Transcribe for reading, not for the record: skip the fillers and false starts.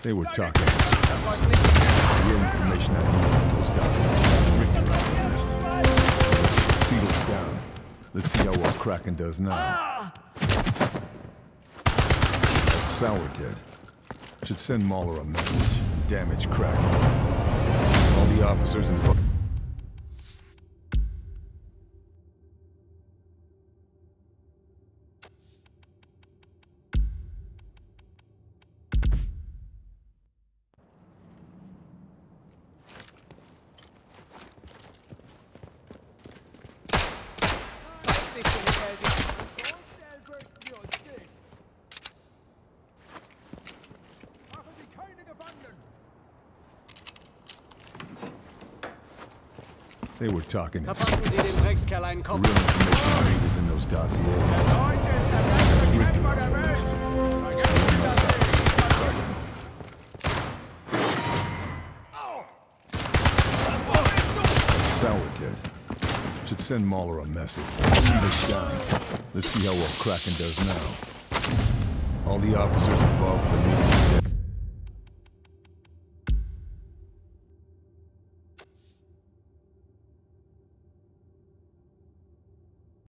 They were talking. The real information I need is in those documents. That's Richter on the list. Field's down. Let's see how well Kraken does now. That's Sour dead. Should send Mahler a message. Damage Kraken. All the officers involved. They were talking. Verpassen Sie den Dreckskerl einen Kopf. The real information I need is in those dossiers. That's Richter on the list. That's Sour dead. Should send Mahler a message. Field's down. Let's see how well Kraken does now. All the officers involved with the meeting